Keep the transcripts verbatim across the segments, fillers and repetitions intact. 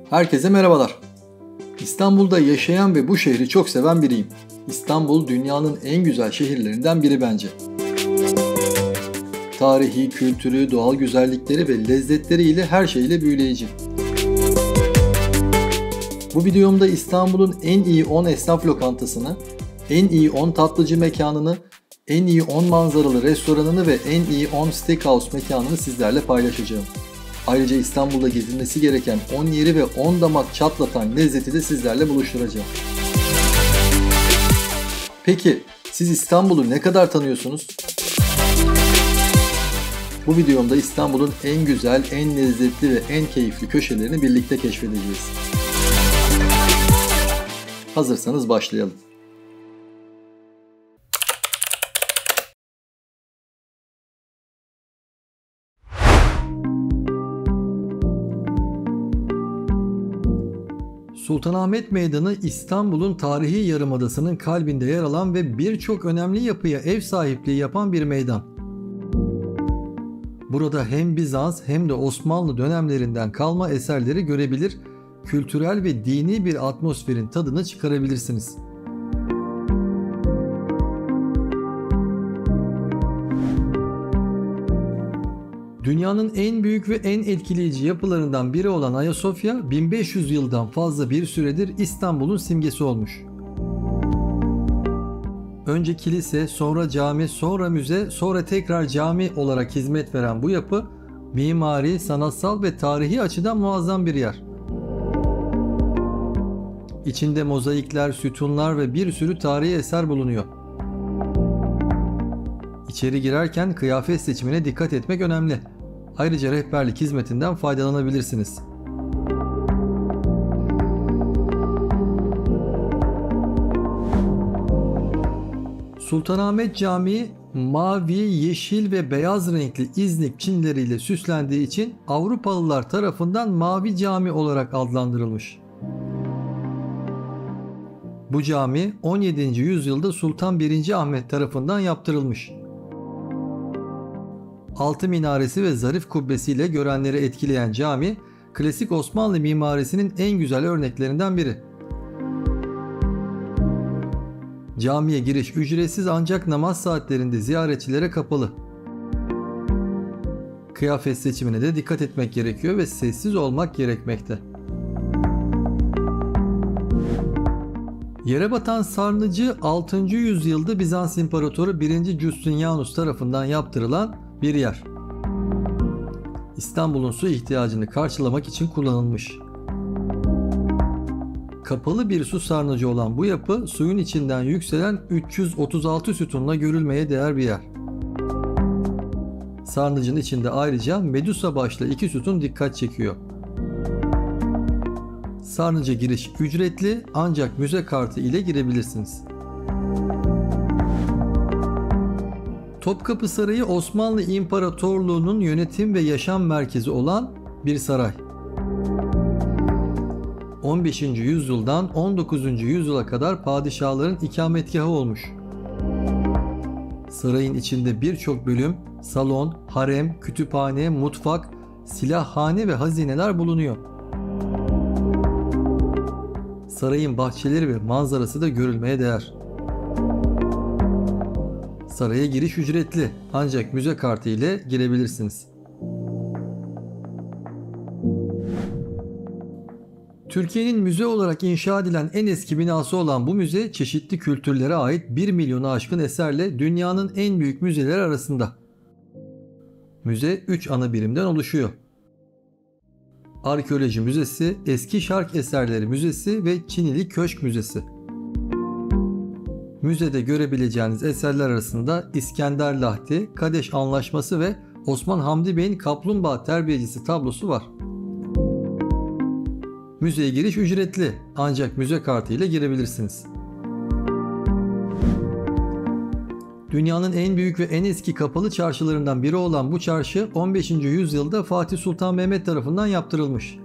Herkese merhabalar. İstanbul'da yaşayan ve bu şehri çok seven biriyim. İstanbul dünyanın en güzel şehirlerinden biri bence. Tarihi, kültürü, doğal güzellikleri ve lezzetleriyle her şeyle büyüleyici. Bu videomda İstanbul'un en iyi on esnaf lokantasını, en iyi on tatlıcı mekanını, en iyi on manzaralı restoranını ve en iyi on steakhouse mekanını sizlerle paylaşacağım. Ayrıca İstanbul'da gezilmesi gereken on yeri ve on damak çatlatan lezzeti de sizlerle buluşturacağım. Peki siz İstanbul'u ne kadar tanıyorsunuz? Bu videomda İstanbul'un en güzel, en lezzetli ve en keyifli köşelerini birlikte keşfedeceğiz. Hazırsanız başlayalım. Sultanahmet Meydanı İstanbul'un tarihi yarımadasının kalbinde yer alan ve birçok önemli yapıya ev sahipliği yapan bir meydan. Burada hem Bizans hem de Osmanlı dönemlerinden kalma eserleri görebilir, kültürel ve dini bir atmosferin tadını çıkarabilirsiniz. Dünyanın en büyük ve en etkileyici yapılarından biri olan Ayasofya, bin beş yüz yıldan fazla bir süredir İstanbul'un simgesi olmuş. Önce kilise, sonra cami, sonra müze, sonra tekrar cami olarak hizmet veren bu yapı, mimari, sanatsal ve tarihi açıdan muazzam bir yer. İçinde mozaikler, sütunlar ve bir sürü tarihi eser bulunuyor. İçeri girerken kıyafet seçimine dikkat etmek önemli. Ayrıca rehberlik hizmetinden faydalanabilirsiniz. Sultanahmet Camii mavi, yeşil ve beyaz renkli İznik çinleriyle süslendiği için Avrupalılar tarafından Mavi Cami olarak adlandırılmış. Bu cami on yedinci yüzyılda Sultan birinci Ahmet tarafından yaptırılmış. Altı minaresi ve zarif kubbesiyle görenleri etkileyen cami, klasik Osmanlı mimarisinin en güzel örneklerinden biri. Camiye giriş ücretsiz ancak namaz saatlerinde ziyaretçilere kapalı. Kıyafet seçimine de dikkat etmek gerekiyor ve sessiz olmak gerekmekte. Yere batan sarnıcı altıncı yüzyılda Bizans İmparatoru birinci Justinianus tarafından yaptırılan bir yer. İstanbul'un su ihtiyacını karşılamak için kullanılmış. Kapalı bir su sarnıcı olan bu yapı suyun içinden yükselen üç yüz otuz altı sütunla görülmeye değer bir yer. Sarnıcın içinde ayrıca Medusa başlı iki sütun dikkat çekiyor. Sarnıca giriş ücretli ancak müze kartı ile girebilirsiniz. Topkapı Sarayı Osmanlı İmparatorluğu'nun yönetim ve yaşam merkezi olan bir saray. on beşinci yüzyıldan on dokuzuncu yüzyıla kadar padişahların ikametgahı olmuş. Sarayın içinde birçok bölüm, salon, harem, kütüphane, mutfak, silahhane ve hazineler bulunuyor. Sarayın bahçeleri ve manzarası da görülmeye değer. Saraya giriş ücretli ancak müze kartı ile girebilirsiniz. Türkiye'nin müze olarak inşa edilen en eski binası olan bu müze çeşitli kültürlere ait bir milyonu aşkın eserle dünyanın en büyük müzeleri arasında. Müze üç ana birimden oluşuyor. Arkeoloji Müzesi, Eski Şark Eserleri Müzesi ve Çinili Köşk Müzesi. Müzede görebileceğiniz eserler arasında İskender Lahti, Kadeş Anlaşması ve Osman Hamdi Bey'in Kaplumbağa Terbiyecisi tablosu var. Müzeye giriş ücretli ancak müze kartı ile girebilirsiniz. Dünyanın en büyük ve en eski kapalı çarşılarından biri olan bu çarşı on beşinci yüzyılda Fatih Sultan Mehmet tarafından yaptırılmış.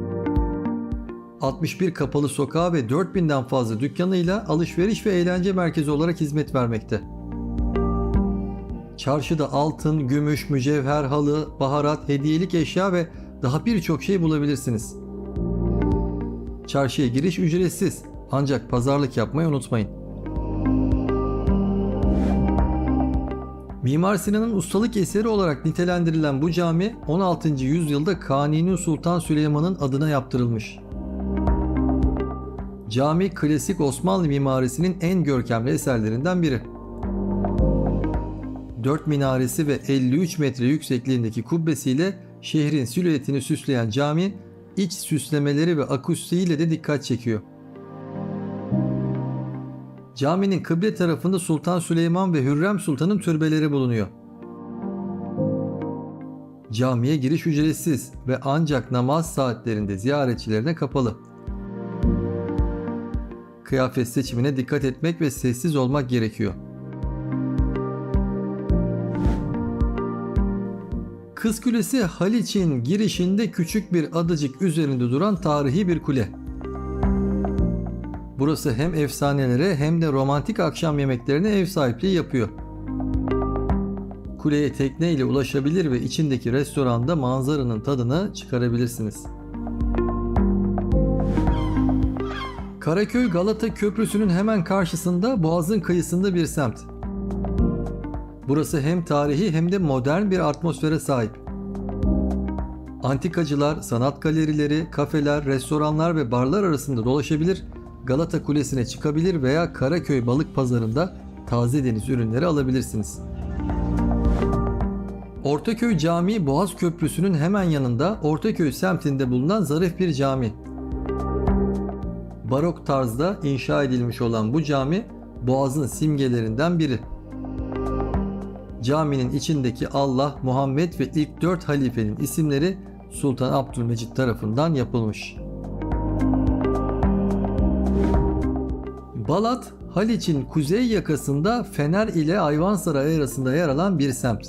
altmış bir kapalı sokağı ve dört binden fazla dükkanıyla alışveriş ve eğlence merkezi olarak hizmet vermekte. Çarşıda altın, gümüş, mücevher, halı, baharat, hediyelik eşya ve daha birçok şey bulabilirsiniz. Çarşıya giriş ücretsiz, ancak pazarlık yapmayı unutmayın. Mimar Sinan'ın ustalık eseri olarak nitelendirilen bu cami on altıncı yüzyılda Kanuni Sultan Süleyman'ın adına yaptırılmış. Cami klasik Osmanlı mimarisinin en görkemli eserlerinden biri. Dört minaresi ve elli üç metre yüksekliğindeki kubbesiyle şehrin silüetini süsleyen cami, iç süslemeleri ve akustiğiyle de dikkat çekiyor. Caminin kıble tarafında Sultan Süleyman ve Hürrem Sultan'ın türbeleri bulunuyor. Camiye giriş ücretsiz ve ancak namaz saatlerinde ziyaretçilerine kapalı. Kıyafet seçimine dikkat etmek ve sessiz olmak gerekiyor. Kız Kulesi, Haliç'in girişinde küçük bir adacık üzerinde duran tarihi bir kule. Burası hem efsanelere hem de romantik akşam yemeklerine ev sahipliği yapıyor. Kuleye tekne ile ulaşabilir ve içindeki restoranda manzaranın tadını çıkarabilirsiniz. Karaköy Galata Köprüsü'nün hemen karşısında Boğaz'ın kıyısında bir semt. Burası hem tarihi hem de modern bir atmosfere sahip. Antikacılar, sanat galerileri, kafeler, restoranlar ve barlar arasında dolaşabilir, Galata Kulesi'ne çıkabilir veya Karaköy Balık Pazarı'nda taze deniz ürünleri alabilirsiniz. Ortaköy Camii, Boğaz Köprüsü'nün hemen yanında Ortaköy semtinde bulunan zarif bir cami. Barok tarzda inşa edilmiş olan bu cami, Boğaz'ın simgelerinden biri. Caminin içindeki Allah, Muhammed ve ilk dört halifenin isimleri Sultan Abdülmecit tarafından yapılmış. Balat, Haliç'in kuzey yakasında Fener ile Ayvansaray arasında yer alan bir semt.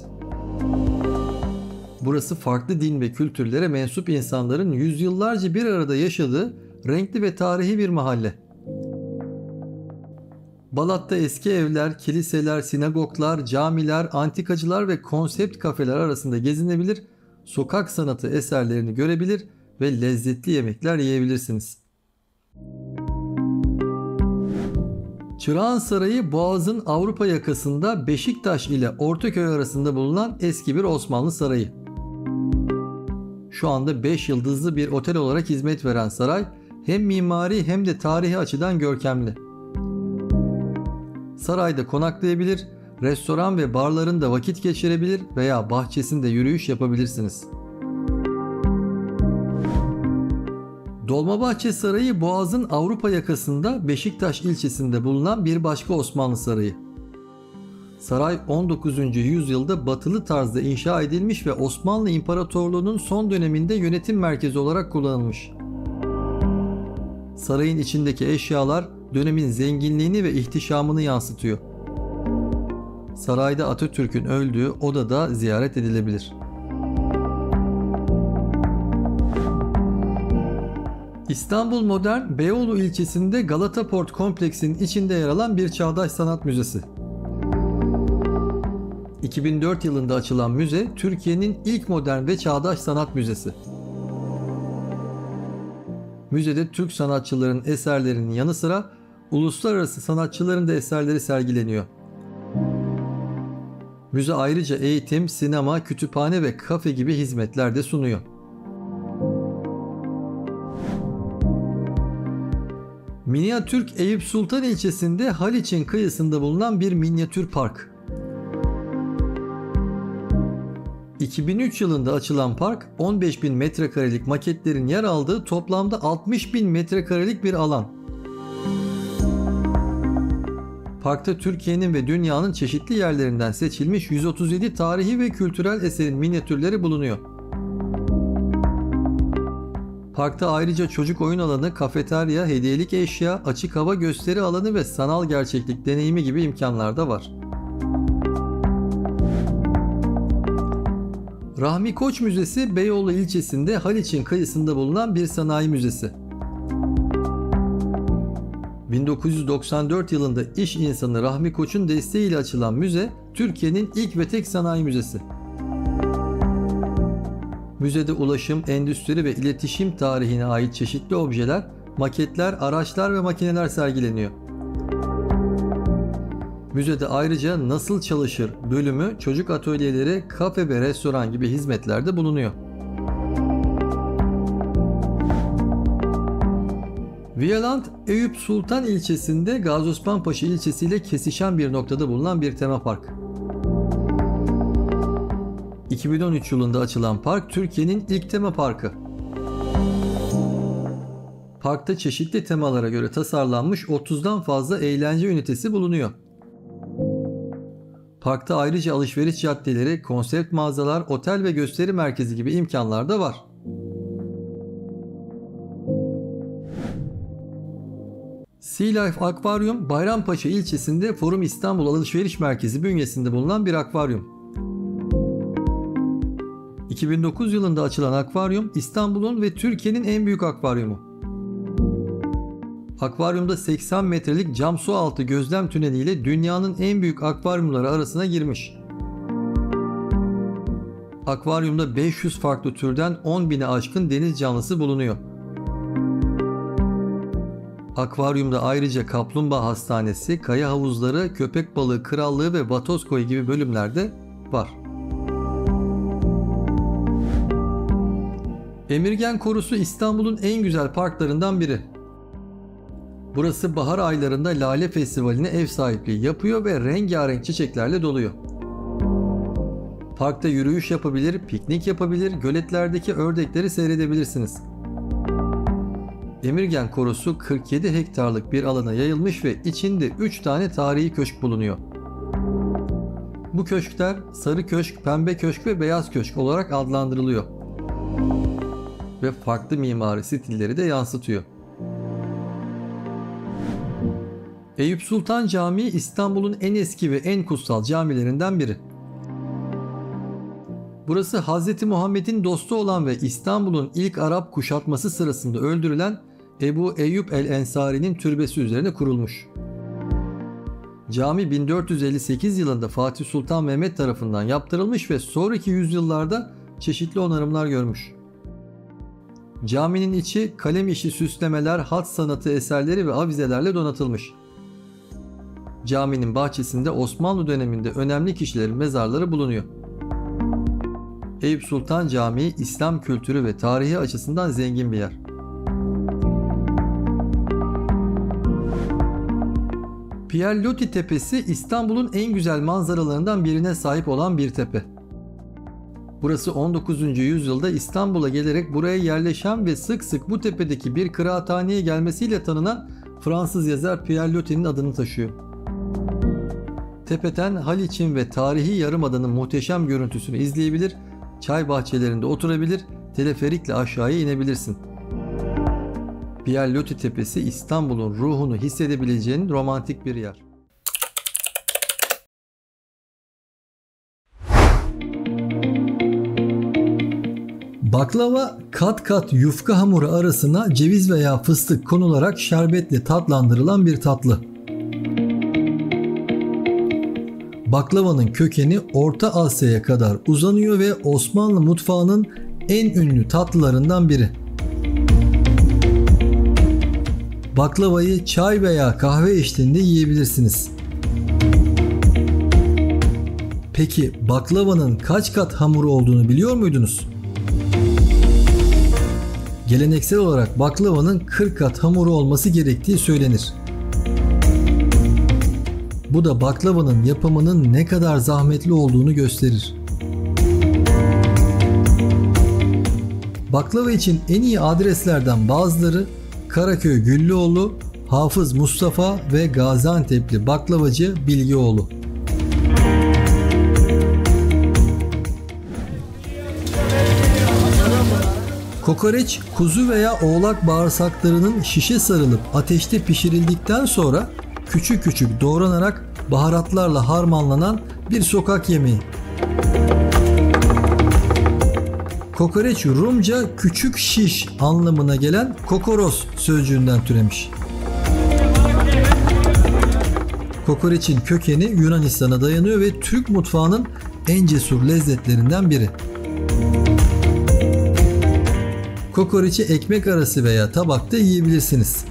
Burası farklı din ve kültürlere mensup insanların yüzyıllarca bir arada yaşadığı renkli ve tarihi bir mahalle. Balat'ta eski evler, kiliseler, sinagoglar, camiler, antikacılar ve konsept kafeler arasında gezinebilir, sokak sanatı eserlerini görebilir ve lezzetli yemekler yiyebilirsiniz. Çırağan Sarayı, Boğaz'ın Avrupa yakasında Beşiktaş ile Ortaköy arasında bulunan eski bir Osmanlı sarayı. Şu anda beş yıldızlı bir otel olarak hizmet veren saray, hem mimari hem de tarihi açıdan görkemli. Sarayda konaklayabilir, restoran ve barlarında vakit geçirebilir veya bahçesinde yürüyüş yapabilirsiniz. Dolmabahçe Sarayı, Boğaz'ın Avrupa yakasında Beşiktaş ilçesinde bulunan bir başka Osmanlı sarayı. Saray on dokuzuncu yüzyılda batılı tarzda inşa edilmiş ve Osmanlı İmparatorluğu'nun son döneminde yönetim merkezi olarak kullanılmış. Sarayın içindeki eşyalar dönemin zenginliğini ve ihtişamını yansıtıyor. Sarayda Atatürk'ün öldüğü oda da ziyaret edilebilir. İstanbul Modern, Beyoğlu ilçesinde Galata Port kompleksinin içinde yer alan bir çağdaş sanat müzesi. iki bin dört yılında açılan müze, Türkiye'nin ilk modern ve çağdaş sanat müzesi. Müzede Türk sanatçıların eserlerinin yanı sıra uluslararası sanatçıların da eserleri sergileniyor. Müze ayrıca eğitim, sinema, kütüphane ve kafe gibi hizmetler de sunuyor. Minyatürk, Eyüp Sultan ilçesinde Haliç'in kıyısında bulunan bir minyatür park. iki bin üç yılında açılan park, on beş bin metrekarelik maketlerin yer aldığı toplamda altmış bin metrekarelik bir alan. Parkta Türkiye'nin ve dünyanın çeşitli yerlerinden seçilmiş yüz otuz yedi tarihi ve kültürel eserin minyatürleri bulunuyor. Parkta ayrıca çocuk oyun alanı, kafeterya, hediyelik eşya, açık hava gösteri alanı ve sanal gerçeklik deneyimi gibi imkanlar da var. Rahmi Koç Müzesi, Beyoğlu ilçesinde Haliç'in kıyısında bulunan bir sanayi müzesi. bin dokuz yüz doksan dört yılında iş insanı Rahmi Koç'un desteğiyle açılan müze, Türkiye'nin ilk ve tek sanayi müzesi. Müzede ulaşım, endüstri ve iletişim tarihine ait çeşitli objeler maketler, araçlar ve makineler sergileniyor. Müzede ayrıca nasıl çalışır bölümü, çocuk atölyeleri, kafe ve restoran gibi hizmetlerde bulunuyor. Viyaland, Eyüp Sultan ilçesinde Gazi Osman Paşa ilçesiyle kesişen bir noktada bulunan bir temapark. iki bin on üç yılında açılan park Türkiye'nin ilk tema parkı. Parkta çeşitli temalara göre tasarlanmış otuzdan fazla eğlence ünitesi bulunuyor. Parkta ayrıca alışveriş caddeleri, konsept mağazalar, otel ve gösteri merkezi gibi imkanlar da var. Sea Life Akvaryum, Bayrampaşa ilçesinde Forum İstanbul Alışveriş Merkezi bünyesinde bulunan bir akvaryum. iki bin dokuz yılında açılan akvaryum, İstanbul'un ve Türkiye'nin en büyük akvaryumu. Akvaryumda seksen metrelik cam su altı gözlem tüneliyle dünyanın en büyük akvaryumları arasına girmiş. Akvaryumda beş yüz farklı türden on bine aşkın deniz canlısı bulunuyor. Akvaryumda ayrıca kaplumbağa hastanesi, kaya havuzları, köpek balığı krallığı ve vatoz koyu gibi bölümler de var. Emirgan Korusu İstanbul'un en güzel parklarından biri. Burası bahar aylarında Lale Festivali'ne ev sahipliği yapıyor ve rengarenk çiçeklerle doluyor. Parkta yürüyüş yapabilir, piknik yapabilir, göletlerdeki ördekleri seyredebilirsiniz. Emirgan Korusu kırk yedi hektarlık bir alana yayılmış ve içinde üç tane tarihi köşk bulunuyor. Bu köşkler Sarı Köşk, Pembe Köşk ve Beyaz Köşk olarak adlandırılıyor. Ve farklı mimari stilleri de yansıtıyor. Eyüp Sultan Camii İstanbul'un en eski ve en kutsal camilerinden biri. Burası Hazreti Muhammed'in dostu olan ve İstanbul'un ilk Arap kuşatması sırasında öldürülen Ebu Eyyub el-Ensari'nin türbesi üzerine kurulmuş. Cami bin dört yüz elli sekiz yılında Fatih Sultan Mehmet tarafından yaptırılmış ve sonraki yüzyıllarda çeşitli onarımlar görmüş. Caminin içi kalem işi süslemeler, hat sanatı eserleri ve avizelerle donatılmış. Caminin bahçesinde Osmanlı döneminde önemli kişilerin mezarları bulunuyor. Eyüp Sultan Camii İslam kültürü ve tarihi açısından zengin bir yer. Pierre Loti Tepesi İstanbul'un en güzel manzaralarından birine sahip olan bir tepe. Burası on dokuzuncu yüzyılda İstanbul'a gelerek buraya yerleşen ve sık sık bu tepedeki bir kıraathaneye gelmesiyle tanınan Fransız yazar Pierre Loti'nin adını taşıyor. Tepeden Haliç'in ve tarihi Yarımada'nın muhteşem görüntüsünü izleyebilir, çay bahçelerinde oturabilir, teleferikle aşağıya inebilirsin. Pierre Loti Tepesi İstanbul'un ruhunu hissedebileceğin romantik bir yer. Baklava, kat kat yufka hamuru arasına ceviz veya fıstık konularak şerbetle tatlandırılan bir tatlı. Baklavanın kökeni Orta Asya'ya kadar uzanıyor ve Osmanlı mutfağının en ünlü tatlılarından biri. Baklavayı çay veya kahve eşliğinde yiyebilirsiniz. Peki baklavanın kaç kat hamuru olduğunu biliyor muydunuz? Geleneksel olarak baklavanın kırk kat hamuru olması gerektiği söylenir. Bu da baklavanın yapımının ne kadar zahmetli olduğunu gösterir. Baklava için en iyi adreslerden bazıları Karaköy Güllüoğlu, Hafız Mustafa ve Gaziantep'li baklavacı Bilgioğlu. Kokoreç, kuzu veya oğlak bağırsaklarının şişe sarılıp ateşte pişirildikten sonra küçük küçük doğranarak baharatlarla harmanlanan bir sokak yemeği. Kokoreç Rumca küçük şiş anlamına gelen kokoros sözcüğünden türemiş. Kokoreçin kökeni Yunanistan'a dayanıyor ve Türk mutfağının en cesur lezzetlerinden biri. Kokoreçi ekmek arası veya tabakta yiyebilirsiniz.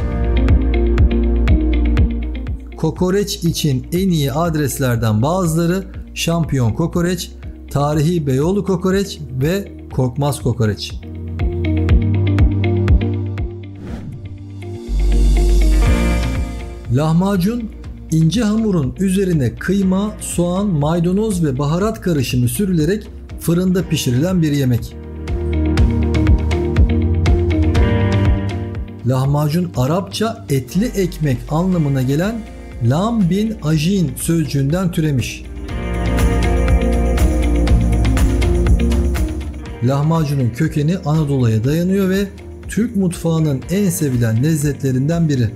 Kokoreç için en iyi adreslerden bazıları Şampiyon Kokoreç, Tarihi Beyoğlu Kokoreç ve Korkmaz Kokoreç. Lahmacun, ince hamurun üzerine kıyma, soğan, maydanoz ve baharat karışımı sürülerek fırında pişirilen bir yemek. Lahmacun Arapça etli ekmek anlamına gelen lam bin ajin sözcüğünden türemiş. Lahmacunun kökeni Anadolu'ya dayanıyor ve Türk mutfağının en sevilen lezzetlerinden biri.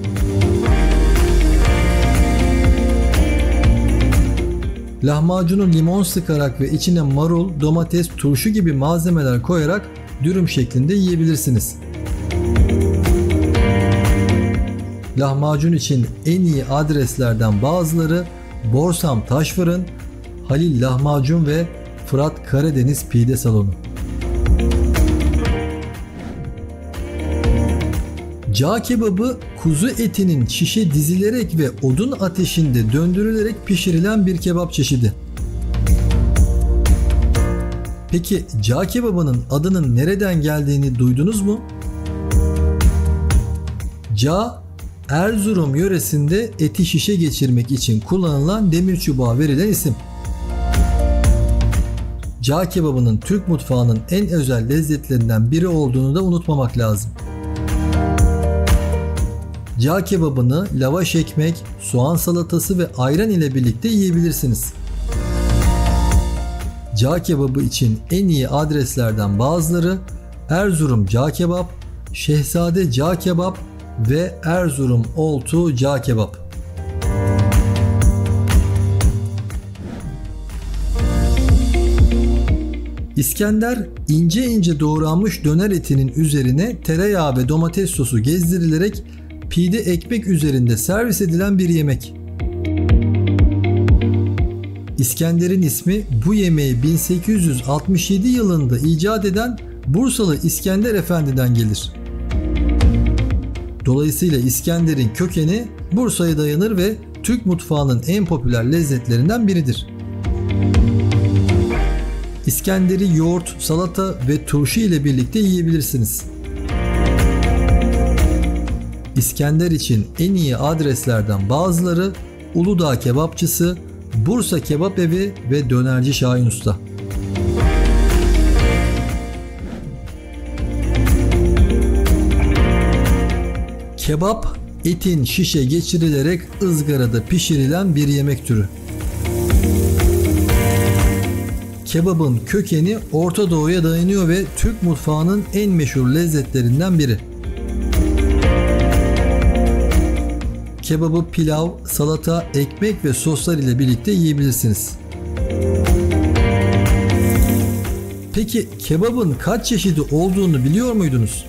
Lahmacunu limon sıkarak ve içine marul, domates, turşu gibi malzemeler koyarak dürüm şeklinde yiyebilirsiniz. Lahmacun için en iyi adreslerden bazıları Borsam Taşfırın, Halil Lahmacun ve Fırat Karadeniz Pide Salonu. Cağ kebabı kuzu etinin şişe dizilerek ve odun ateşinde döndürülerek pişirilen bir kebap çeşidi. Peki cağ kebabının adının nereden geldiğini duydunuz mu? Cağ, Erzurum yöresinde eti şişe geçirmek için kullanılan demir çubuğa verilen isim. Cağ kebabının Türk mutfağının en özel lezzetlerinden biri olduğunu da unutmamak lazım. Cağ kebabını lavaş ekmek, soğan salatası ve ayran ile birlikte yiyebilirsiniz. Cağ kebabı için en iyi adreslerden bazıları Erzurum Cağ Kebap, Şehzade Cağ Kebap ve Erzurum Oltu Cağ Kebap. İskender, ince ince doğranmış döner etinin üzerine tereyağı ve domates sosu gezdirilerek pide ekmek üzerinde servis edilen bir yemek. İskender'in ismi bu yemeği bin sekiz yüz altmış yedi yılında icat eden Bursalı İskender Efendi'den gelir. Dolayısıyla İskender'in kökeni Bursa'ya dayanır ve Türk mutfağının en popüler lezzetlerinden biridir. İskender'i yoğurt, salata ve turşu ile birlikte yiyebilirsiniz. İskender için en iyi adreslerden bazıları Uludağ Kebapçısı, Bursa Kebap Evi ve Dönerci Şahin Usta. Kebap, etin şişe geçirilerek ızgarada pişirilen bir yemek türü. Kebabın kökeni Orta Doğu'ya dayanıyor ve Türk mutfağının en meşhur lezzetlerinden biri. Kebabı pilav, salata, ekmek ve soslar ile birlikte yiyebilirsiniz. Peki kebabın kaç çeşidi olduğunu biliyor muydunuz?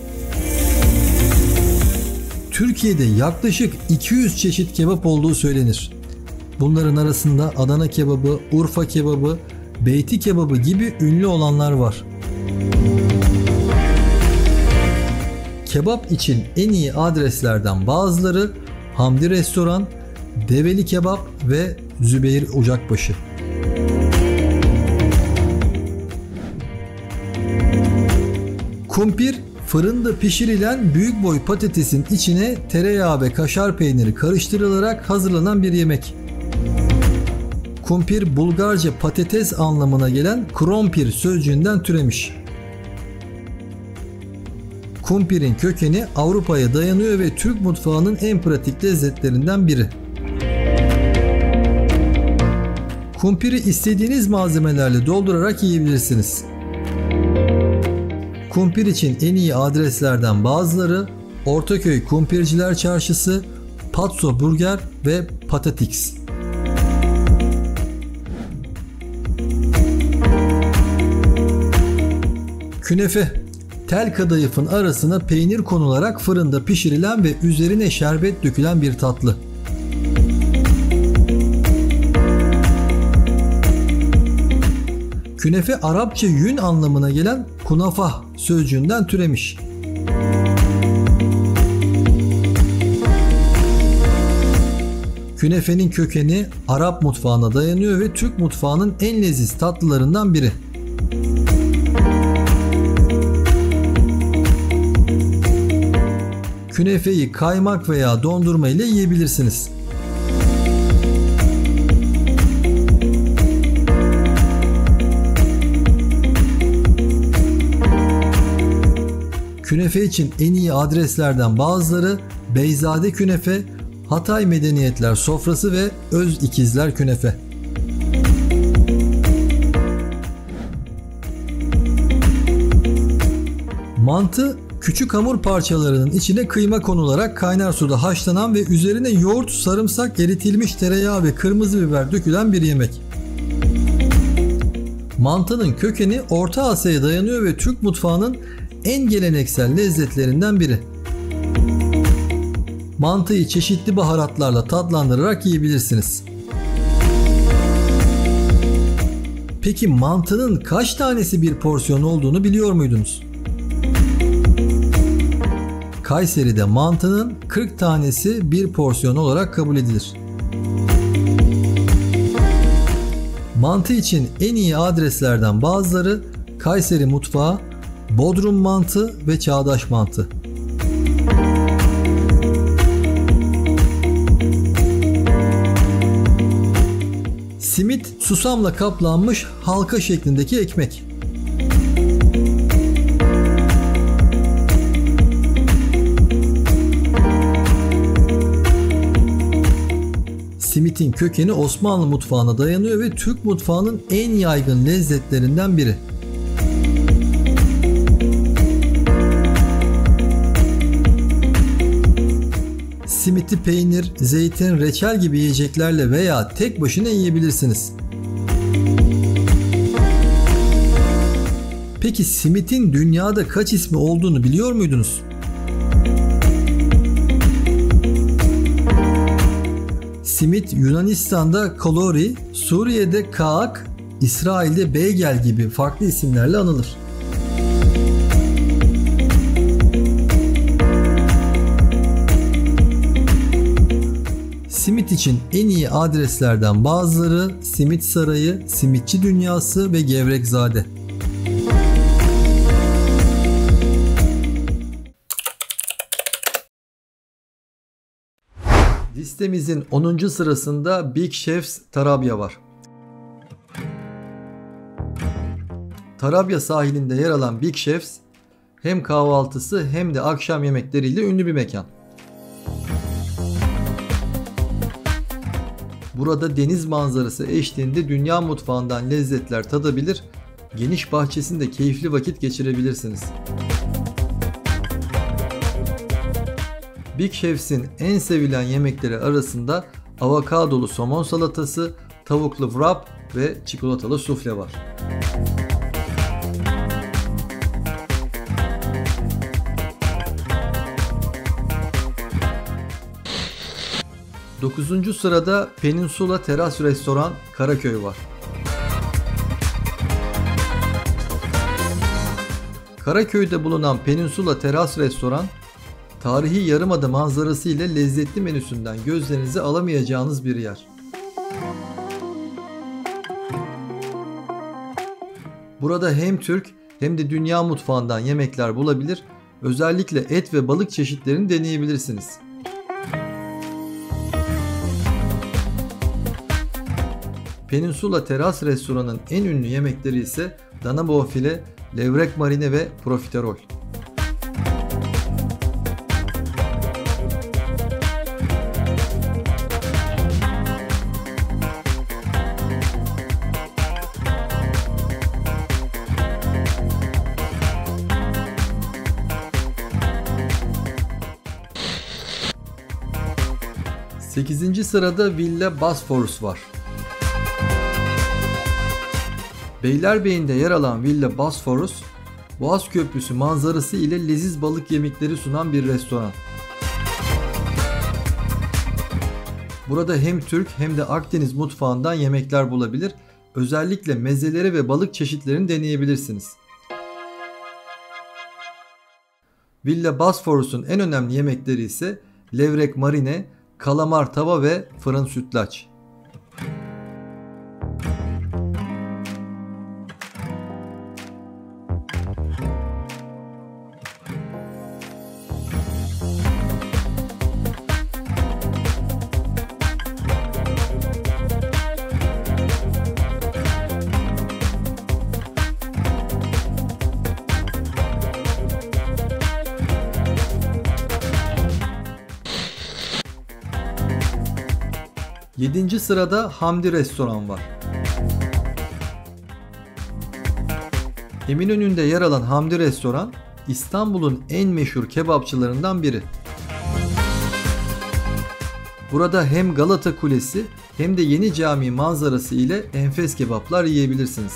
Türkiye'de yaklaşık iki yüz çeşit kebap olduğu söylenir. Bunların arasında Adana kebabı, Urfa kebabı, Beyti kebabı gibi ünlü olanlar var. Kebap için en iyi adreslerden bazıları Hamdi Restoran, Develi Kebap ve Zübeyir Ocakbaşı. Kumpir, fırında pişirilen büyük boy patatesin içine tereyağı ve kaşar peyniri karıştırılarak hazırlanan bir yemek. Kumpir, Bulgarca patates anlamına gelen krompir sözcüğünden türemiş. Kumpir'in kökeni Avrupa'ya dayanıyor ve Türk mutfağının en pratik lezzetlerinden biri. Kumpiri istediğiniz malzemelerle doldurarak yiyebilirsiniz. Kumpir için en iyi adreslerden bazıları Ortaköy Kumpirciler Çarşısı, Patso Burger ve Patatix. Künefe, tel kadayıfın arasına peynir konularak fırında pişirilen ve üzerine şerbet dökülen bir tatlı. Künefe Arapça yün anlamına gelen kunafah sözcüğünden türemiş. Künefenin kökeni Arap mutfağına dayanıyor ve Türk mutfağının en leziz tatlılarından biri. Künefeyi kaymak veya dondurma ile yiyebilirsiniz. Künefe için en iyi adreslerden bazıları Beyzade Künefe, Hatay Medeniyetler Sofrası ve Öz İkizler Künefe. Mantı, küçük hamur parçalarının içine kıyma konularak kaynar suda haşlanan ve üzerine yoğurt, sarımsak, eritilmiş tereyağı ve kırmızı biber dökülen bir yemek. Mantının kökeni Orta Asya'ya dayanıyor ve Türk mutfağının en geleneksel lezzetlerinden biri. Mantıyı çeşitli baharatlarla tatlandırarak yiyebilirsiniz. Peki mantının kaç tanesi bir porsiyon olduğunu biliyor muydunuz? Kayseri'de mantının kırk tanesi bir porsiyon olarak kabul edilir. Mantı için en iyi adreslerden bazıları Kayseri mutfağı, Bodrum mantı ve çağdaş mantı. Simit, susamla kaplanmış halka şeklindeki ekmek. Simitin kökeni Osmanlı mutfağına dayanıyor ve Türk mutfağının en yaygın lezzetlerinden biri. Simiti peynir, zeytin, reçel gibi yiyeceklerle veya tek başına yiyebilirsiniz. Peki simitin dünyada kaç ismi olduğunu biliyor muydunuz? Simit Yunanistan'da kalori, Suriye'de kaak, İsrail'de beygel gibi farklı isimlerle anılır. Simit için en iyi adreslerden bazıları Simit Sarayı, Simitçi Dünyası ve Gevrekzade. Listemizin onuncu sırasında Big Chef's Tarabya var. Tarabya sahilinde yer alan Big Chef's hem kahvaltısı hem de akşam yemekleriyle ünlü bir mekan. Burada deniz manzarası eşliğinde dünya mutfağından lezzetler tadabilir, geniş bahçesinde keyifli vakit geçirebilirsiniz. Big Chef's'in en sevilen yemekleri arasında avokadolu somon salatası, tavuklu wrap ve çikolatalı sufle var. dokuzuncu sırada Peninsula Teras Restoran Karaköy var. Karaköy'de bulunan Peninsula Teras Restoran, tarihi Yarımada manzarası ile lezzetli menüsünden gözlerinizi alamayacağınız bir yer. Burada hem Türk hem de dünya mutfağından yemekler bulabilir, özellikle et ve balık çeşitlerini deneyebilirsiniz. Peninsula Teras Restoran'ın en ünlü yemekleri ise dana bonfile, levrek marine ve profiterol. sekizinci sırada Villa Bosphorus var. Beylerbeyi'nde yer alan Villa Bosphorus, Boğaz Köprüsü manzarası ile leziz balık yemekleri sunan bir restoran. Burada hem Türk hem de Akdeniz mutfağından yemekler bulabilir, Özellikle mezeleri ve balık çeşitlerini deneyebilirsiniz. Villa Bosforus'un en önemli yemekleri ise levrek marine, kalamar tava ve fırın sütlaç. Yedinci sırada Hamdi Restoran var. Eminönü'nde yer alan Hamdi Restoran, İstanbul'un en meşhur kebapçılarından biri. Burada hem Galata Kulesi hem de Yeni Cami manzarası ile enfes kebaplar yiyebilirsiniz.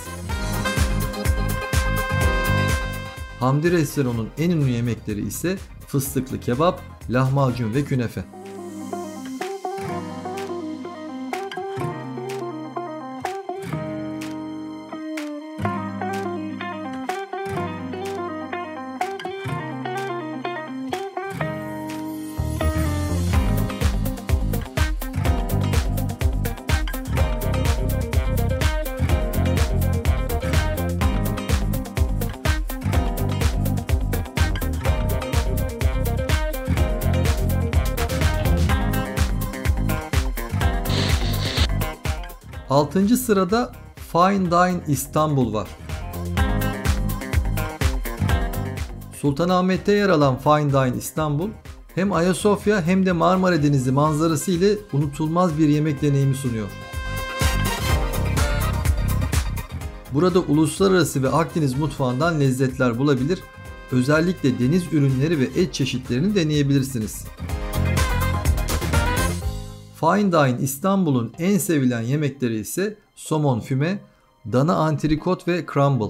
Hamdi Restoran'ın en ünlü yemekleri ise fıstıklı kebap, lahmacun ve künefe. altıncı sırada Fine Dine İstanbul var. Sultanahmet'te yer alan Fine Dine İstanbul, hem Ayasofya hem de Marmara Denizi manzarası ile unutulmaz bir yemek deneyimi sunuyor. Burada uluslararası ve Akdeniz mutfağından lezzetler bulabilir, özellikle deniz ürünleri ve et çeşitlerini deneyebilirsiniz. Fine Dine İstanbul'un en sevilen yemekleri ise somon füme, dana antrikot ve crumble.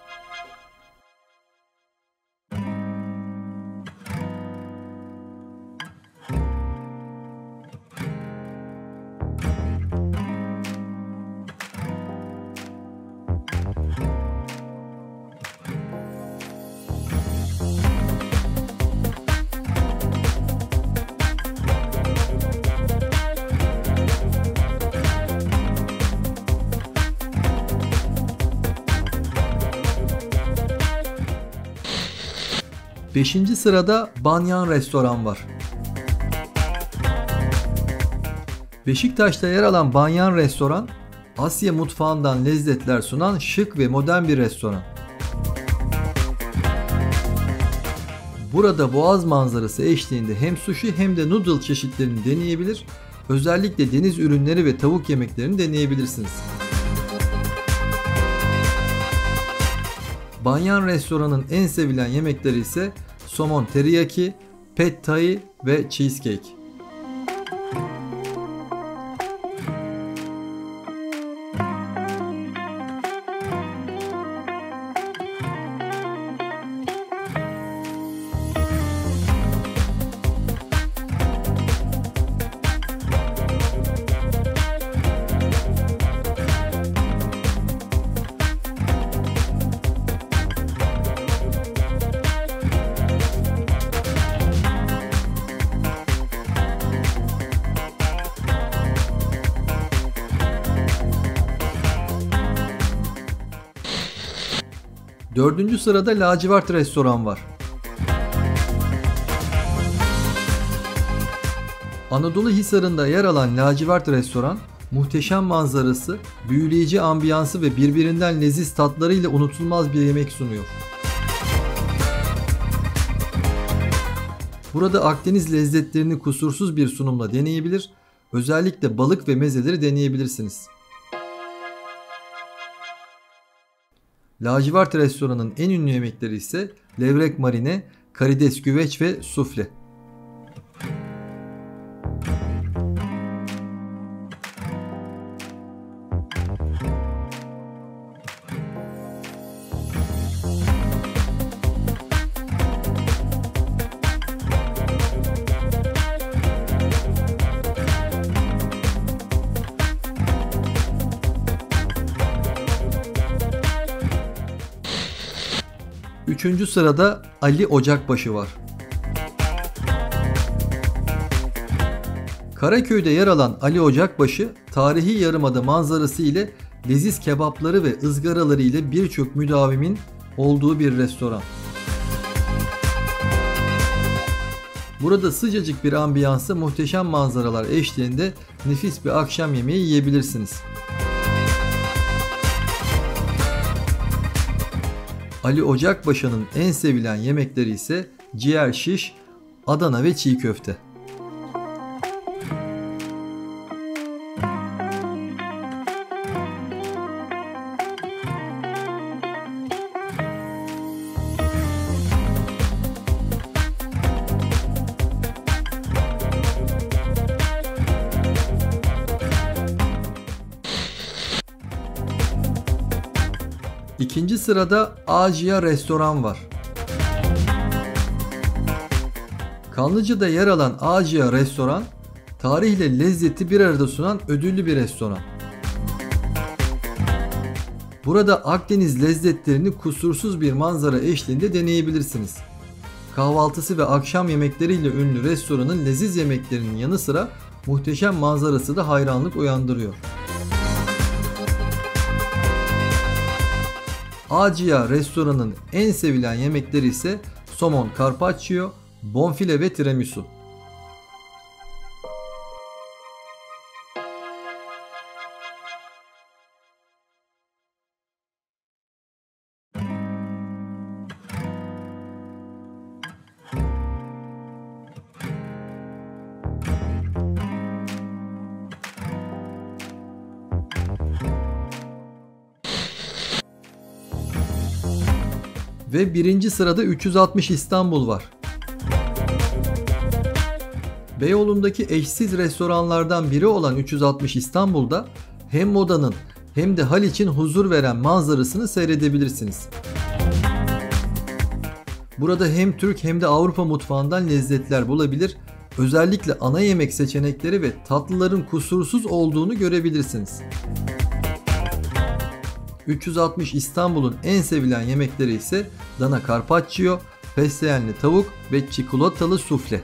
beşinci sırada Banyan Restoran var. Beşiktaş'ta yer alan Banyan Restoran, Asya mutfağından lezzetler sunan şık ve modern bir restoran. Burada boğaz manzarası eşliğinde hem sushi hem de noodle çeşitlerini deneyebilir, özellikle deniz ürünleri ve tavuk yemeklerini deneyebilirsiniz. Banyan Restoran'ın en sevilen yemekleri ise somon teriyaki, pad thai ve cheesecake. Dördüncü sırada Lacivert Restoran var. Anadolu Hisarı'nda yer alan Lacivert Restoran, muhteşem manzarası, büyüleyici ambiyansı ve birbirinden leziz tatlarıyla unutulmaz bir yemek sunuyor. Burada Akdeniz lezzetlerini kusursuz bir sunumla deneyebilir, özellikle balık ve mezeleri deneyebilirsiniz. Lacivert Restoran'ın en ünlü yemekleri ise levrek marine, karides güveç ve sufle. Üçüncü sırada Ali Ocakbaşı var. Karaköy'de yer alan Ali Ocakbaşı, tarihi yarımada manzarası ile leziz kebapları ve ızgaraları ile birçok müdavimin olduğu bir restoran. Burada sıcacık bir ambiyansı, muhteşem manzaralar eşliğinde nefis bir akşam yemeği yiyebilirsiniz. Ali Ocakbaşı'nın en sevilen yemekleri ise ciğer şiş, Adana ve çiğ köfte. İkinci sırada Ağaciğer Restoran var. Kanlıca'da yer alan Ağaciğer Restoran, tarihle lezzeti bir arada sunan ödüllü bir restoran. Burada Akdeniz lezzetlerini kusursuz bir manzara eşliğinde deneyebilirsiniz. Kahvaltısı ve akşam yemekleriyle ünlü restoranın leziz yemeklerinin yanı sıra muhteşem manzarası da hayranlık uyandırıyor. Ağaciğer Restoran'ın en sevilen yemekleri ise somon carpaccio, bonfile ve tiramisu. Ve birinci sırada üç yüz altmış İstanbul var. Beyoğlu'ndaki eşsiz restoranlardan biri olan üç yüz altmış İstanbul'da hem modanın hem de Haliç'in huzur veren manzarasını seyredebilirsiniz. Burada hem Türk hem de Avrupa mutfağından lezzetler bulabilir, özellikle ana yemek seçenekleri ve tatlıların kusursuz olduğunu görebilirsiniz. üç yüz altmış İstanbul'un en sevilen yemekleri ise dana carpaccio, fesleğenli tavuk ve çikolatalı sufle.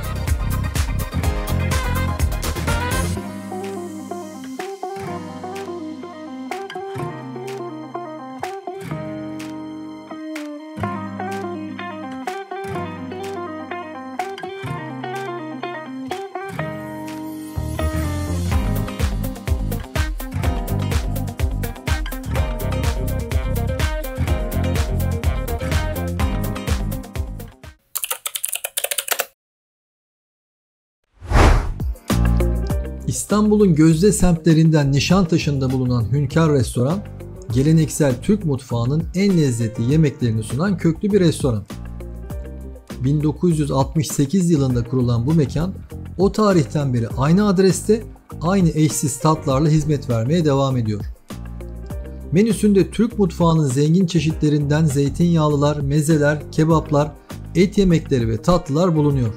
İstanbul'un gözde semtlerinden Nişantaşı'nda bulunan Hünkar Restoran, geleneksel Türk mutfağının en lezzetli yemeklerini sunan köklü bir restoran. bin dokuz yüz altmış sekiz yılında kurulan bu mekan, o tarihten beri aynı adreste, aynı eşsiz tatlarla hizmet vermeye devam ediyor. Menüsünde Türk mutfağının zengin çeşitlerinden zeytinyağlılar, mezeler, kebaplar, et yemekleri ve tatlılar bulunuyor.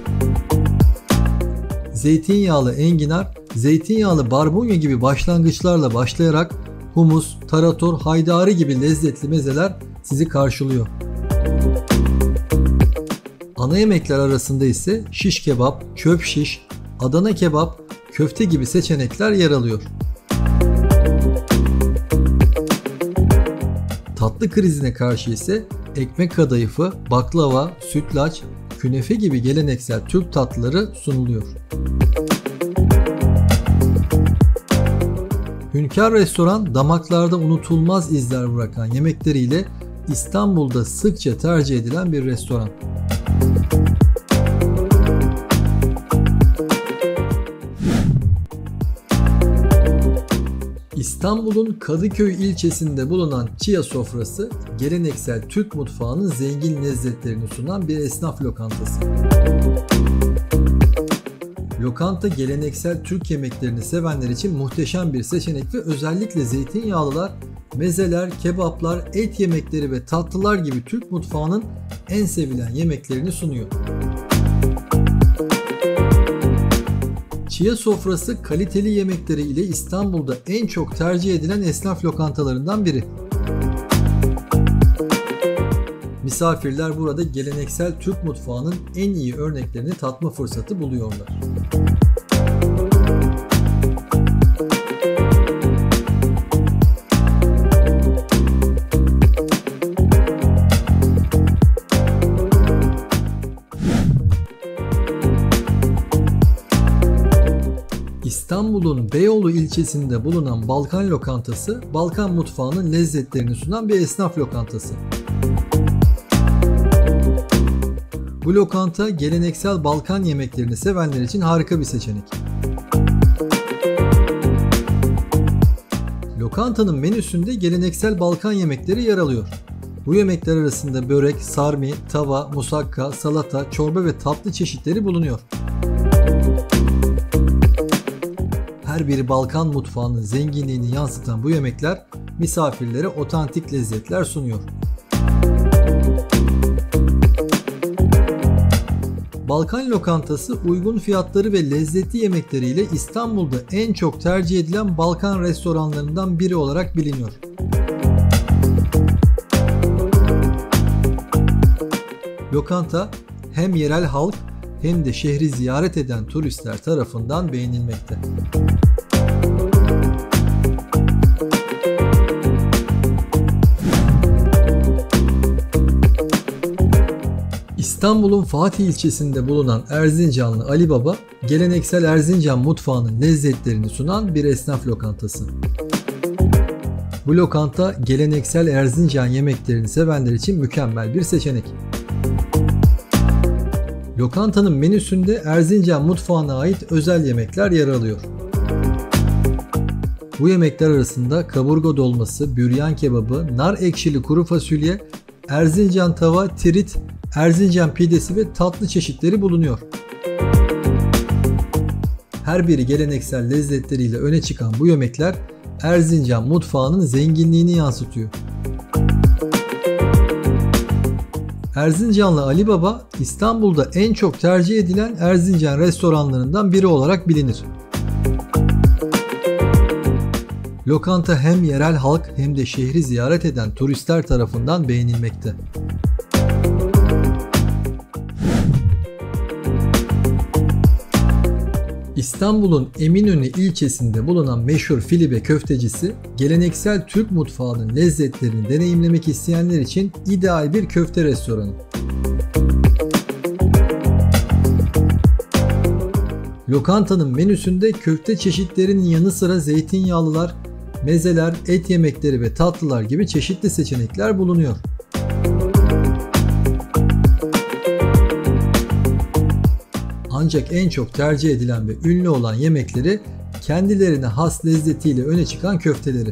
Zeytinyağlı enginar, zeytinyağlı barbunya gibi başlangıçlarla başlayarak humus, tarator, haydari gibi lezzetli mezeler sizi karşılıyor. Ana yemekler arasında ise şiş kebap, çöp şiş, Adana kebap, köfte gibi seçenekler yer alıyor. Tatlı krizine karşı ise ekmek kadayıfı, baklava, sütlaç, künefe gibi geleneksel Türk tatlıları sunuluyor. Hünkar Restoran, damaklarda unutulmaz izler bırakan yemekleriyle İstanbul'da sıkça tercih edilen bir restoran. İstanbul'un Kadıköy ilçesinde bulunan Çiğya Sofrası, geleneksel Türk mutfağının zengin lezzetlerini sunan bir esnaf lokantası. Lokanta, geleneksel Türk yemeklerini sevenler için muhteşem bir seçenek ve özellikle zeytinyağlılar, mezeler, kebaplar, et yemekleri ve tatlılar gibi Türk mutfağının en sevilen yemeklerini sunuyor. Çiğya Sofrası, kaliteli yemekleri ile İstanbul'da en çok tercih edilen esnaf lokantalarından biri. Misafirler burada geleneksel Türk mutfağının en iyi örneklerini tatma fırsatı buluyorlar. İstanbul'un Beyoğlu ilçesinde bulunan Balkan Lokantası, Balkan mutfağının lezzetlerini sunan bir esnaf lokantası. Bu lokanta geleneksel Balkan yemeklerini sevenler için harika bir seçenek. Lokantanın menüsünde geleneksel Balkan yemekleri yer alıyor. Bu yemekler arasında börek, sarmi, tava, musakka, salata, çorba ve tatlı çeşitleri bulunuyor. Her biri Balkan mutfağının zenginliğini yansıtan bu yemekler misafirlere otantik lezzetler sunuyor. Balkan Lokantası uygun fiyatları ve lezzetli yemekleriyle İstanbul'da en çok tercih edilen Balkan restoranlarından biri olarak biliniyor. Lokanta hem yerel halk hem de şehri ziyaret eden turistler tarafından beğenilmekte. İstanbul'un Fatih ilçesinde bulunan Erzincanlı Ali Baba, geleneksel Erzincan mutfağının lezzetlerini sunan bir esnaf lokantası. Bu lokanta geleneksel Erzincan yemeklerini sevenler için mükemmel bir seçenek. Lokantanın menüsünde Erzincan mutfağına ait özel yemekler yer alıyor. Bu yemekler arasında kaburga dolması, büryan kebabı, nar ekşili kuru fasulye, Erzincan tava, tirit, Erzincan pidesi ve tatlı çeşitleri bulunuyor. Her biri geleneksel lezzetleriyle öne çıkan bu yemekler Erzincan mutfağının zenginliğini yansıtıyor. Erzincanlı Ali Baba, İstanbul'da en çok tercih edilen Erzincan restoranlarından biri olarak bilinir. Lokanta hem yerel halk hem de şehri ziyaret eden turistler tarafından beğenilmekte. İstanbul'un Eminönü ilçesinde bulunan meşhur Filibe köftecisi, geleneksel Türk mutfağının lezzetlerini deneyimlemek isteyenler için ideal bir köfte restoranı. Lokantanın menüsünde köfte çeşitlerinin yanı sıra zeytinyağlılar, mezeler, et yemekleri ve tatlılar gibi çeşitli seçenekler bulunuyor. Ancak en çok tercih edilen ve ünlü olan yemekleri kendilerine has lezzetiyle öne çıkan köfteleri.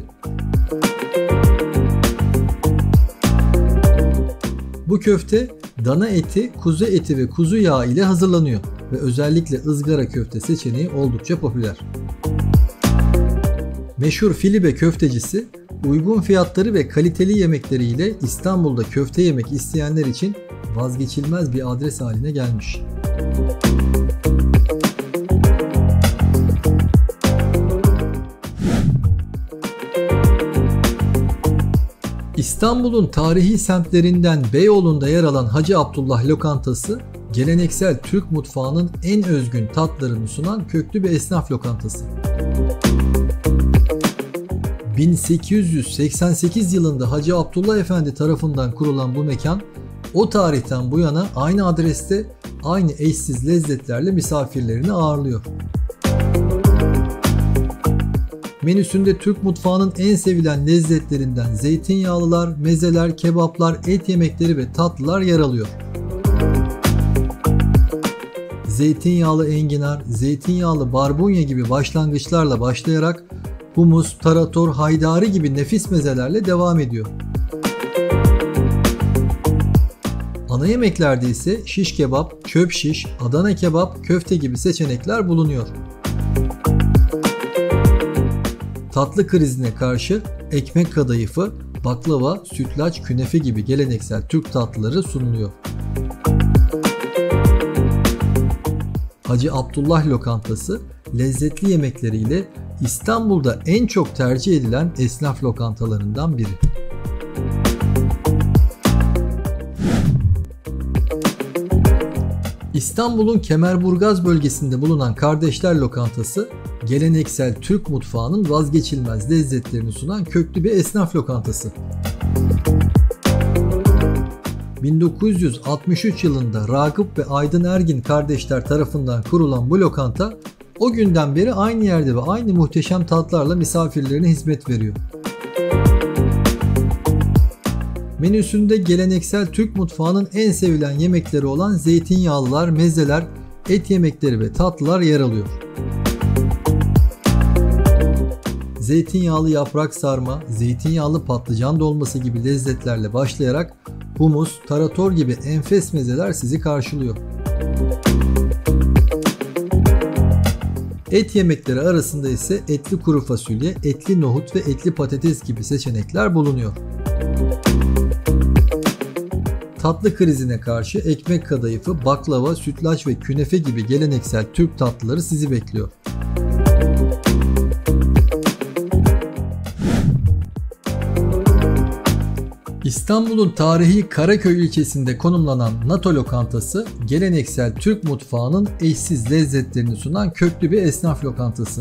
Bu köfte dana eti, kuzu eti ve kuzu yağı ile hazırlanıyor ve özellikle ızgara köfte seçeneği oldukça popüler. Meşhur Filibe köftecisi uygun fiyatları ve kaliteli yemekleriyle İstanbul'da köfte yemek isteyenler için vazgeçilmez bir adres haline gelmiş. İstanbul'un tarihi semtlerinden Beyoğlu'nda yer alan Hacı Abdullah Lokantası, geleneksel Türk mutfağının en özgün tatlarını sunan köklü bir esnaf lokantası. bin sekiz yüz seksen sekiz yılında Hacı Abdullah Efendi tarafından kurulan bu mekan, o tarihten bu yana aynı adreste aynı eşsiz lezzetlerle misafirlerini ağırlıyor. Menüsünde Türk mutfağının en sevilen lezzetlerinden zeytinyağlılar, mezeler, kebaplar, et yemekleri ve tatlılar yer alıyor. Zeytinyağlı enginar, zeytinyağlı barbunya gibi başlangıçlarla başlayarak humus, tarator, haydari gibi nefis mezelerle devam ediyor. Ana yemeklerde ise şiş kebap, çöp şiş, Adana kebap, köfte gibi seçenekler bulunuyor. Tatlı krizine karşı ekmek kadayıfı, baklava, sütlaç, künefe gibi geleneksel Türk tatlıları sunuluyor. Hacı Abdullah Lokantası lezzetli yemekleriyle İstanbul'da en çok tercih edilen esnaf lokantalarından biri. İstanbul'un Kemerburgaz bölgesinde bulunan Kardeşler Lokantası, geleneksel Türk mutfağının vazgeçilmez lezzetlerini sunan köklü bir esnaf lokantası. bin dokuz yüz altmış üç yılında Ragıp ve Aydın Ergin kardeşler tarafından kurulan bu lokanta, o günden beri aynı yerde ve aynı muhteşem tatlarla misafirlerine hizmet veriyor. Menüsünde geleneksel Türk mutfağının en sevilen yemekleri olan zeytinyağlılar, mezeler, et yemekleri ve tatlılar yer alıyor. Zeytinyağlı yaprak sarma, zeytinyağlı patlıcan dolması gibi lezzetlerle başlayarak humus, tarator gibi enfes mezeler sizi karşılıyor. Et yemekleri arasında ise etli kuru fasulye, etli nohut ve etli patates gibi seçenekler bulunuyor. Tatlı krizine karşı ekmek kadayıfı, baklava, sütlaç ve künefe gibi geleneksel Türk tatlıları sizi bekliyor. İstanbul'un tarihi Karaköy ilçesinde konumlanan NATO Lokantası, geleneksel Türk mutfağının eşsiz lezzetlerini sunan köklü bir esnaf lokantası.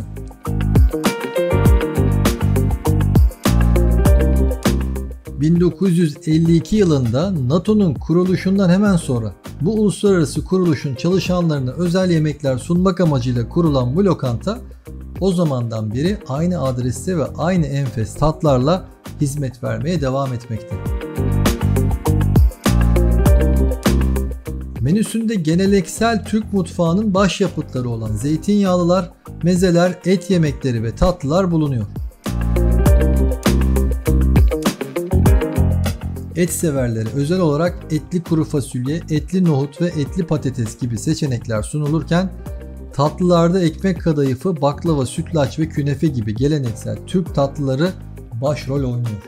bin dokuz yüz elli iki yılında NATO'nun kuruluşundan hemen sonra bu uluslararası kuruluşun çalışanlarına özel yemekler sunmak amacıyla kurulan bu lokanta, o zamandan beri aynı adreste ve aynı enfes tatlarla hizmet vermeye devam etmekte. Menüsünde geleneksel Türk mutfağının başyapıtları olan zeytinyağlılar, mezeler, et yemekleri ve tatlılar bulunuyor. Et severlere özel olarak etli kuru fasulye, etli nohut ve etli patates gibi seçenekler sunulurken, tatlılarda ekmek kadayıfı, baklava, sütlaç ve künefe gibi geleneksel Türk tatlıları başrol oynuyor.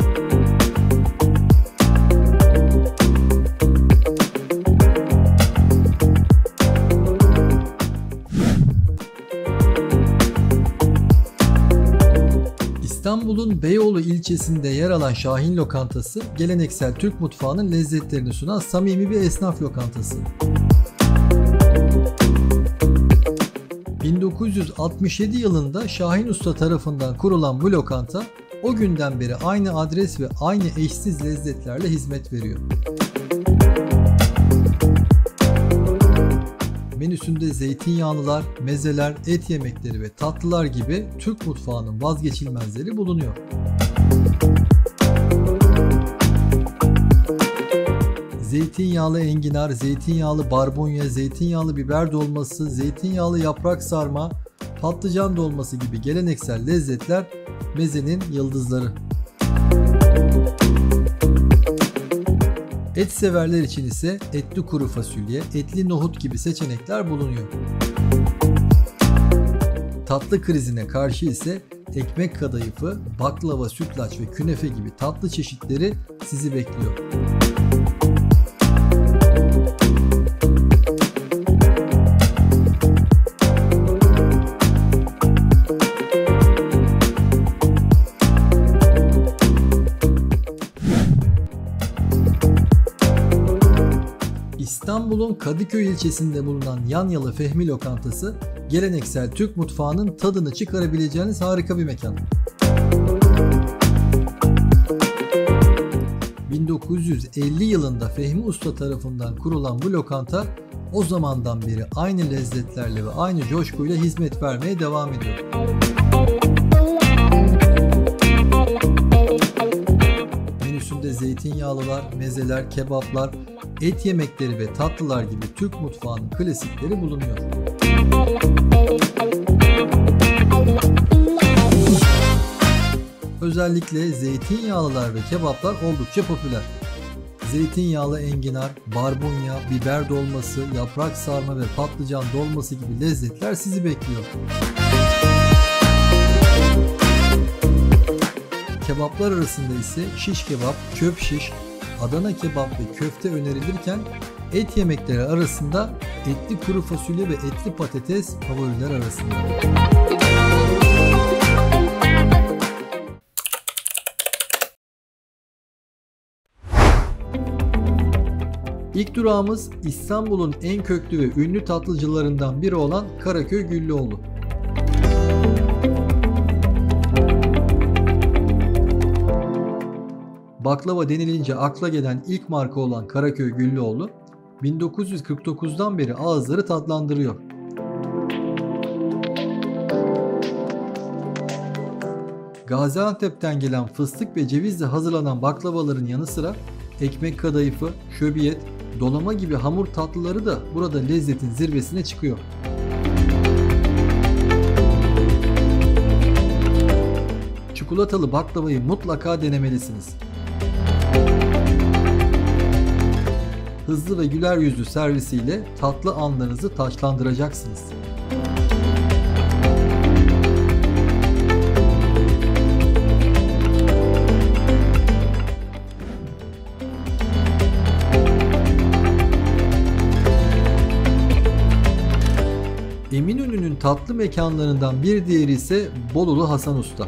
İstanbul'un Beyoğlu ilçesinde yer alan Şahin Lokantası, geleneksel Türk mutfağının lezzetlerini sunan samimi bir esnaf lokantası. bin dokuz yüz altmış yedi yılında Şahin Usta tarafından kurulan bu lokanta, o günden beri aynı adres ve aynı eşsiz lezzetlerle hizmet veriyor. Menüsünde zeytinyağlılar, mezeler, et yemekleri ve tatlılar gibi Türk mutfağının vazgeçilmezleri bulunuyor. Zeytinyağlı enginar, zeytinyağlı barbunya, zeytinyağlı biber dolması, zeytinyağlı yaprak sarma, patlıcan dolması gibi geleneksel lezzetler mezenin yıldızları. Et severler için ise etli kuru fasulye, etli nohut gibi seçenekler bulunuyor. Tatlı krizine karşı ise ekmek kadayıfı, baklava, sütlaç ve künefe gibi tatlı çeşitleri sizi bekliyor. İstanbul'un Kadıköy ilçesinde bulunan Yanyalı Fehmi Lokantası, geleneksel Türk mutfağının tadını çıkarabileceğiniz harika bir mekan. bin dokuz yüz elli yılında Fehmi Usta tarafından kurulan bu lokanta, o zamandan beri aynı lezzetlerle ve aynı coşkuyla hizmet vermeye devam ediyor. Menüsünde zeytinyağlılar, mezeler, kebaplar, et yemekleri ve tatlılar gibi Türk mutfağının klasikleri bulunuyor. Özellikle zeytinyağlılar ve kebaplar oldukça popüler. Zeytinyağlı enginar, barbunya, biber dolması, yaprak sarma ve patlıcan dolması gibi lezzetler sizi bekliyor. Kebaplar arasında ise şiş kebap, çöp şiş, Adana kebap ve köfte önerilirken, et yemekleri arasında etli kuru fasulye ve etli patates favoriler arasında. İlk durağımız İstanbul'un en köklü ve ünlü tatlıcılarından biri olan Karaköy Güllüoğlu. Baklava denilince akla gelen ilk marka olan Karaköy Güllüoğlu, bin dokuz yüz kırk dokuzdan beri ağızları tatlandırıyor. Gaziantep'ten gelen fıstık ve cevizle hazırlanan baklavaların yanı sıra ekmek kadayıfı, şöbiyet, dolama gibi hamur tatlıları da burada lezzetin zirvesine çıkıyor. Çikolatalı baklavayı mutlaka denemelisiniz. Hızlı ve güler yüzlü servisiyle tatlı anlarınızı taçlandıracaksınız. Eminönü'nün tatlı mekanlarından bir diğeri ise Bolulu Hasan Usta.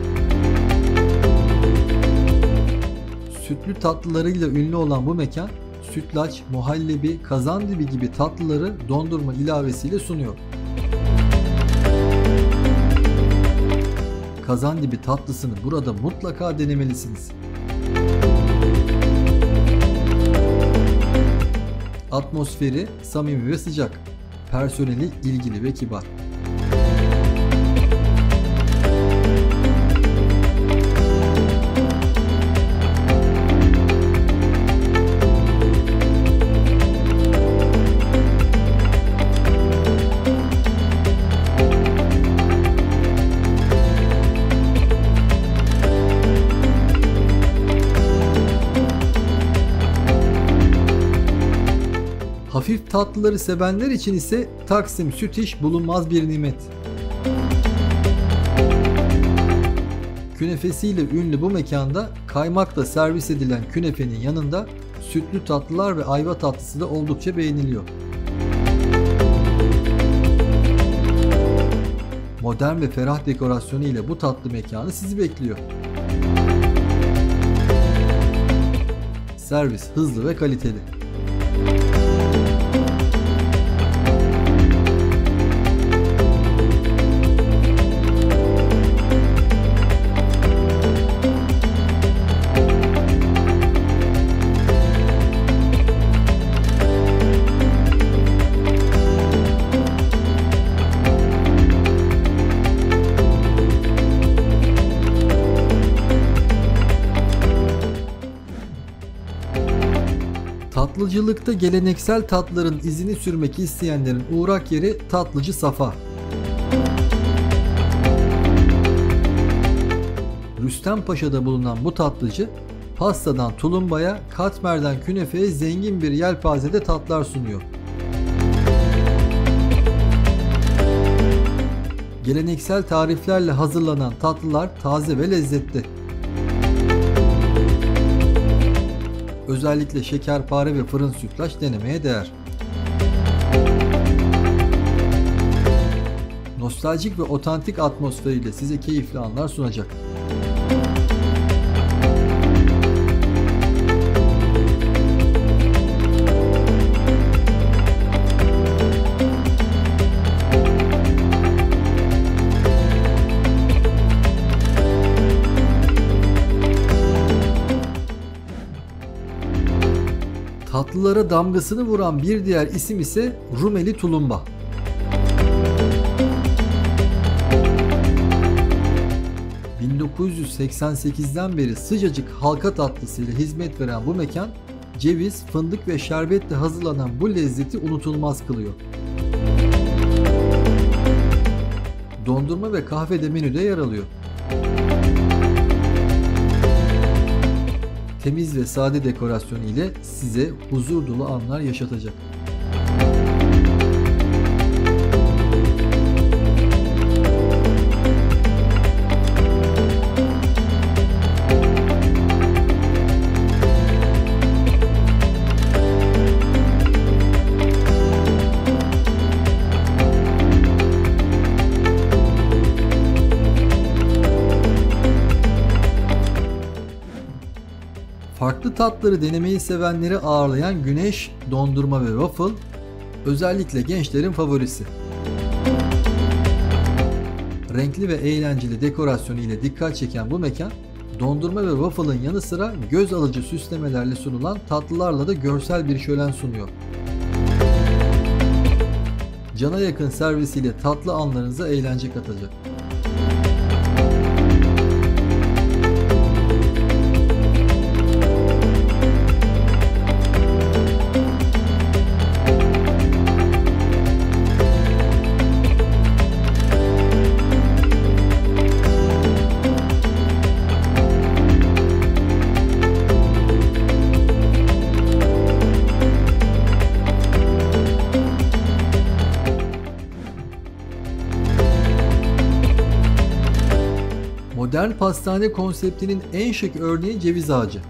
Sütlü tatlılarıyla ünlü olan bu mekan, sütlaç, muhallebi, kazandibi gibi tatlıları dondurma ilavesiyle sunuyor. Kazandibi tatlısını burada mutlaka denemelisiniz. Atmosferi samimi ve sıcak. Personeli ilgili ve kibar. Hafif tatlıları sevenler için ise Taksim Sütiş bulunmaz bir nimet. Künefesiyle ünlü bu mekanda kaymakla servis edilen künefenin yanında sütlü tatlılar ve ayva tatlısı da oldukça beğeniliyor. Modern ve ferah dekorasyonu ile bu tatlı mekanı sizi bekliyor. Servis hızlı ve kaliteli. Tatlıcılıkta geleneksel tatlıların izini sürmek isteyenlerin uğrak yeri Tatlıcı Safa. Rüstempaşa'da bulunan bu tatlıcı, pastadan tulumbaya, katmerden künefeye zengin bir yelpazede tatlar sunuyor. Geleneksel tariflerle hazırlanan tatlılar taze ve lezzetli. Özellikle şekerpare ve fırın sütlaç denemeye değer. Nostaljik ve otantik atmosferiyle size keyifli anlar sunacak. Tatlılara damgasını vuran bir diğer isim ise Rumeli Tulumba. bin dokuz yüz seksen sekizden beri sıcacık halka tatlısıyla hizmet veren bu mekan, ceviz, fındık ve şerbetle hazırlanan bu lezzeti unutulmaz kılıyor. Dondurma ve kahve de menüde yer alıyor. Temiz ve sade dekorasyonu ile size huzur dolu anlar yaşatacak. Farklı tatları denemeyi sevenleri ağırlayan Güneş Dondurma ve Waffle özellikle gençlerin favorisi. Renkli ve eğlenceli dekorasyonu ile dikkat çeken bu mekan, dondurma ve waffle'ın yanı sıra göz alıcı süslemelerle sunulan tatlılarla da görsel bir şölen sunuyor. Cana yakın servisiyle tatlı anlarınıza eğlence katacak. Modern pastane konseptinin en şık örneği ceviz ağacı.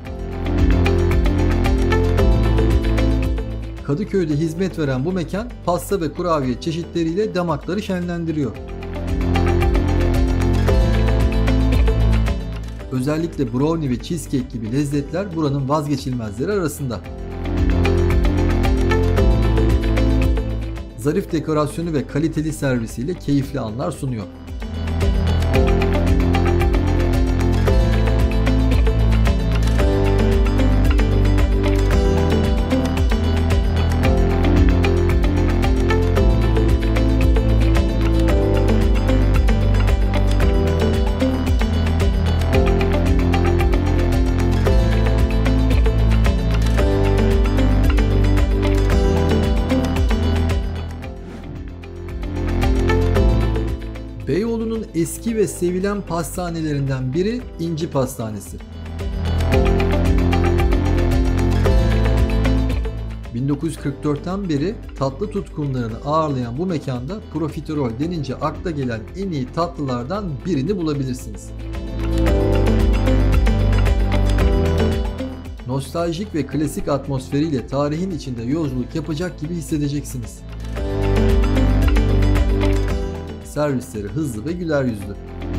Kadıköy'de hizmet veren bu mekan pasta ve kurabiye çeşitleriyle damakları şenlendiriyor. Özellikle brownie ve cheesecake gibi lezzetler buranın vazgeçilmezleri arasında. Zarif dekorasyonu ve kaliteli servisiyle keyifli anlar sunuyor. Beyoğlu'nun eski ve sevilen pastanelerinden biri İnci Pastanesi. bin dokuz yüz kırk dörtten beri tatlı tutkunlarını ağırlayan bu mekanda profiterol denince akla gelen en iyi tatlılardan birini bulabilirsiniz. Nostaljik ve klasik atmosferiyle tarihin içinde yolculuk yapacak gibi hissedeceksiniz. Servisleri hızlı ve güler yüzlü.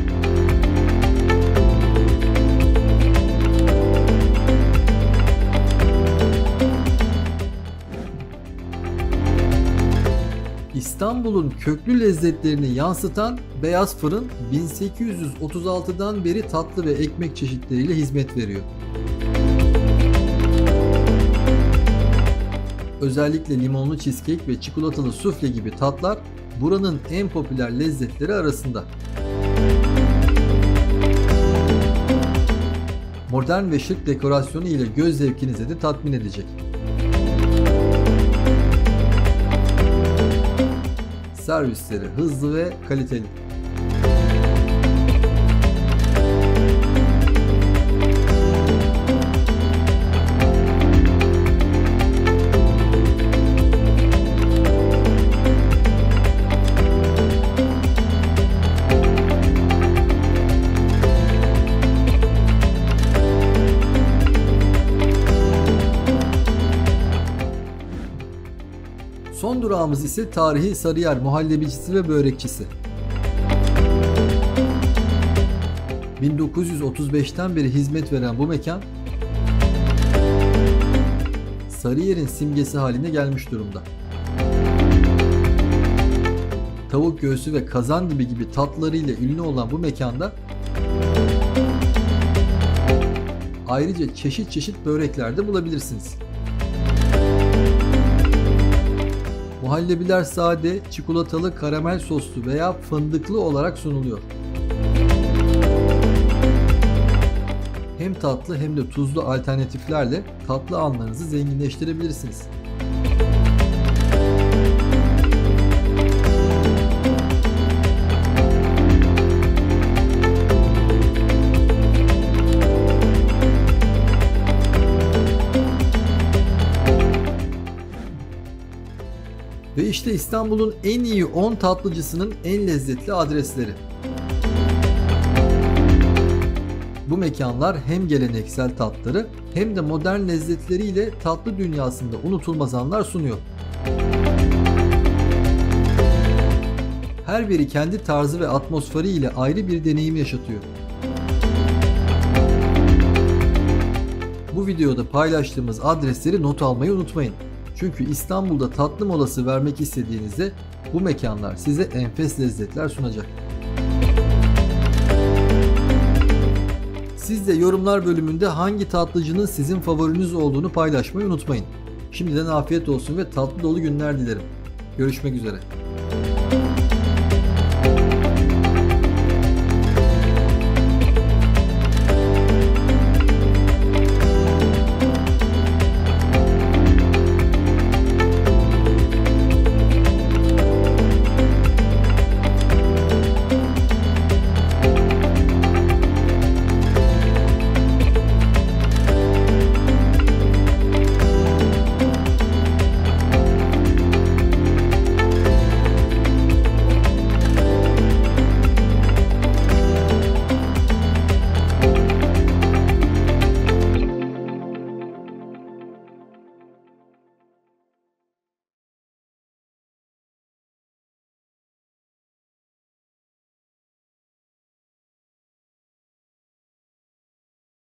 İstanbul'un köklü lezzetlerini yansıtan Beyaz Fırın bin sekiz yüz otuz altıdan beri tatlı ve ekmek çeşitleriyle hizmet veriyor. Özellikle limonlu cheesecake ve çikolatalı sufle gibi tatlar buranın en popüler lezzetleri arasında. Modern ve şık dekorasyonu ile göz zevkinizi de tatmin edecek. Servisleri hızlı ve kaliteli. Son durağımız ise tarihi Sarıyer muhallebicisi ve börekçisi. bin dokuz yüz otuz beşten beri hizmet veren bu mekan Sarıyer'in simgesi haline gelmiş durumda. Tavuk göğsü ve kazandibi gibi tatlılarıyla ünlü olan bu mekanda ayrıca çeşit çeşit börekler de bulabilirsiniz. Muhallebiler sade, çikolatalı, karamel soslu veya fındıklı olarak sunuluyor. Hem tatlı hem de tuzlu alternatiflerle tatlı anlarınızı zenginleştirebilirsiniz. Ve işte İstanbul'un en iyi on tatlıcısının en lezzetli adresleri. Bu mekanlar hem geleneksel tatları hem de modern lezzetleriyle tatlı dünyasında unutulmaz anlar sunuyor. Her biri kendi tarzı ve atmosferiyle ayrı bir deneyim yaşatıyor. bu videoda paylaştığımız adresleri not almayı unutmayın. Çünkü İstanbul'da tatlı molası vermek istediğinizde bu mekanlar size enfes lezzetler sunacak. Siz de yorumlar bölümünde hangi tatlıcının sizin favoriniz olduğunu paylaşmayı unutmayın. Şimdiden afiyet olsun ve tatlı dolu günler dilerim. Görüşmek üzere.